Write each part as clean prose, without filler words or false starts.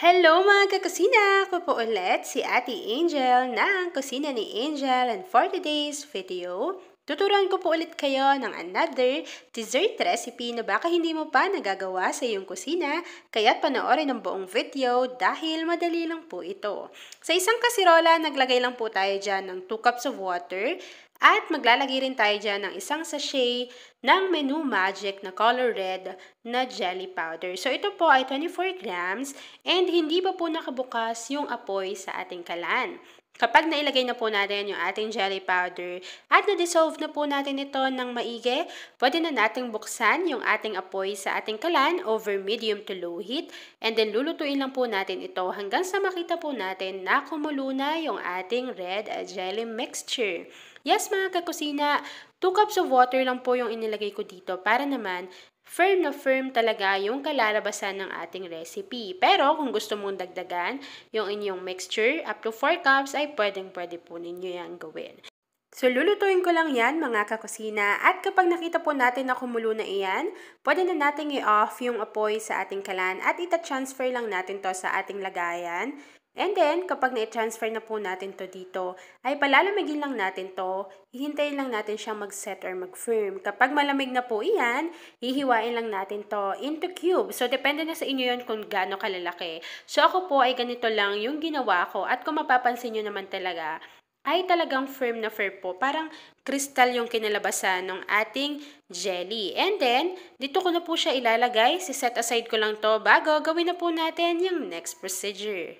Hello mga kakusina! Ako po ulit si Ate Angel ng Kusina ni Angel, and for today's video, tuturuan ko po ulit kayo ng another dessert recipe na baka hindi mo pa nagagawa sa iyong kusina, kaya't panoorin ang buong video dahil madali lang po ito. Sa isang kasirola, naglagay lang po tayo dyan ng 2 cups of water at maglalagay rin tayo dyan ng isang sachet ng Menu Magic na color red na jelly powder. So ito po ay 24 grams and hindi pa po nakabukas yung apoy sa ating kalan. Kapag nailagay na po natin yung ating jelly powder at na-dissolve na po natin ito ng maigi, pwede na nating buksan yung ating apoy sa ating kalan over medium to low heat, and then lulutuin lang po natin ito hanggang sa makita po natin na kumulo na yung ating red jelly mixture. Yes mga kakusina, 2 cups of water lang po yung inilagay ko dito para naman firm na firm talaga yung kalalabasan ng ating recipe. Pero kung gusto mong dagdagan yung inyong mixture up to 4 cups ay pwede po ninyo yan gawin. So lulutuin ko lang yan mga kakusina, at kapag nakita po natin na kumulo na iyan, pwede na natin i-off yung apoy sa ating kalan at ita-transfer lang natin to sa ating lagayan. And then, kapag na-transfer na po natin to dito, ay palalamigin lang natin to, hihintayin lang natin siyang mag-set or mag-firm. Kapag malamig na po iyan, hihiwain lang natin to into cubes. So, depende na sa inyo yun kung gaano kalalaki. So, ako po ay ganito lang yung ginawa ko, at kung mapapansin nyo naman talaga, ay talagang firm na firm po. Parang kristal yung kinalabasan ng ating jelly. And then, dito ko na po siya ilalagay. Si-set aside ko lang to bago gawin na po natin yung next procedure.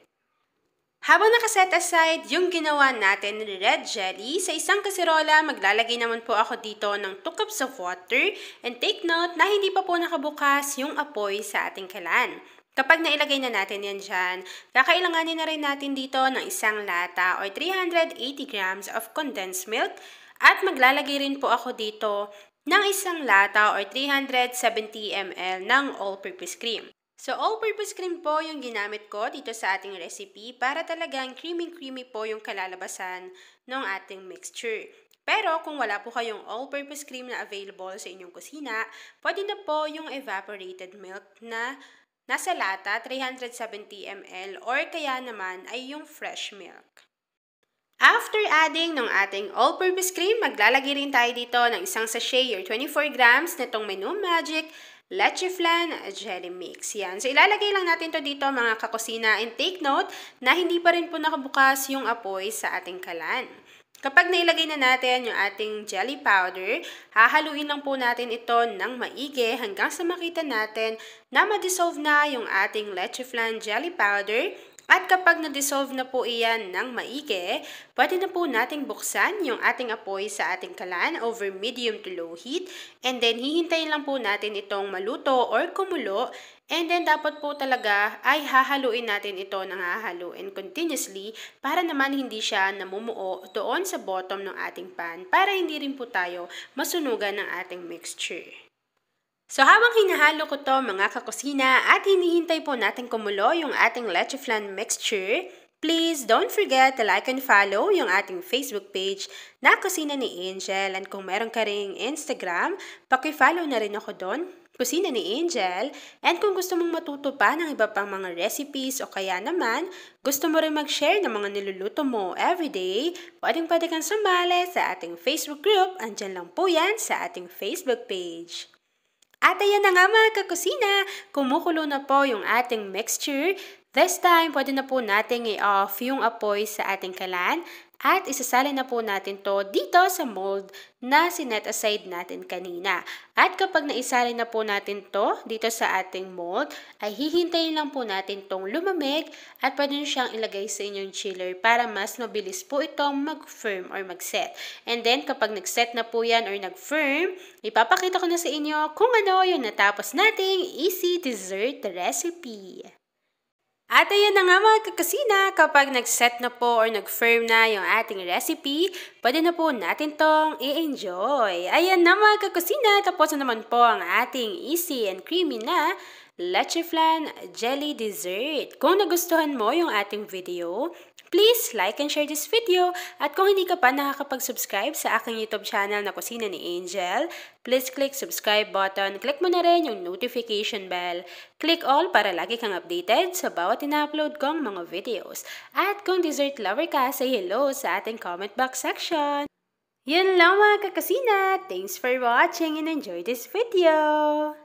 Habang nakaset aside yung ginawa natin ng red jelly, sa isang kasirola, maglalagay naman po ako dito ng 2 cups of water, and take note na hindi pa po nakabukas yung apoy sa ating kalan. Kapag nailagay na natin yan dyan, kakailanganin na rin natin dito ng isang lata or 380 grams of condensed milk, at maglalagay rin po ako dito ng isang lata or 370 ml ng all-purpose cream. So, all-purpose cream po yung ginamit ko dito sa ating recipe para talagang creamy po yung kalalabasan ng ating mixture. Pero kung wala po kayong all-purpose cream na available sa inyong kusina, pwede na po yung evaporated milk na nasa lata, 370 ml, or kaya naman ay yung fresh milk. After adding ng ating all-purpose cream, maglalagay rin tayo dito ng isang sachet or 24 grams nitong Menu Magic Leche Flan Jelly Mix. Yan. So, ilalagay lang natin to dito mga kakusina, and take note na hindi pa rin po nakabukas yung apoy sa ating kalan. Kapag nailagay na natin yung ating jelly powder, hahaluin lang po natin ito ng maigi hanggang sa makita natin na ma-dissolve na yung ating Leche Flan Jelly Powder. At kapag na-dissolve na po iyan ng maigi, pwede na po nating buksan yung ating apoy sa ating kalan over medium to low heat, and then hihintayin lang po natin itong maluto or kumulo, and then dapat po talaga ay hahaluin natin ito ng hahaluin continuously para naman hindi siya namumuo doon sa bottom ng ating pan, para hindi rin po tayo masunugan ng ating mixture. So habang hinahalo ko to mga kakusina at hinihintay po natin kumulo yung ating Leche Flan mixture, please don't forget to like and follow yung ating Facebook page na Kusina ni Angel, and kung meron ka ring Instagram, paki-follow na rin ako doon, Kusina ni Angel. And kung gusto mong matuto pa ng iba pang mga recipes o kaya naman gusto mo rin mag-share ng mga niluluto mo everyday, pwede kang sumali sa ating Facebook group. Andyan lang po yan sa ating Facebook page. At ayan na nga mga kakusina, kumukulo na po yung ating mixture. This time, pwede na po natin i-off yung apoy sa ating kalan, at isasalin na po natin to dito sa mold na sinet aside natin kanina. At kapag naisalin na po natin to dito sa ating mold, ay hihintayin lang po natin tong lumamig, at pwede nyo siyang ilagay sa inyong chiller para mas mabilis po itong mag-firm or mag-set. And then kapag nag-set na po yan or nag-firm, ipapakita ko na sa inyo kung ano yung natapos nating easy dessert recipe. At ayan na nga mga kakusina, kapag nag-set na po or nag-firm na yung ating recipe, pwede na po natin tong i-enjoy. Ayan na mga kakusina, tapos na naman po ang ating easy and creamy na leche flan jelly dessert. Kung nagustuhan mo yung ating video, please like and share this video. At kung hindi ka pa nakakapag-subscribe sa aking YouTube channel na Kusina ni Angel, please click subscribe button. Click mo na rin yung notification bell. Click all para lagi kang updated sa bawat ina-upload kong mga videos. At kung dessert lover ka, say hello sa ating comment box section. Yun lang mga kakasina. Thanks for watching and enjoy this video.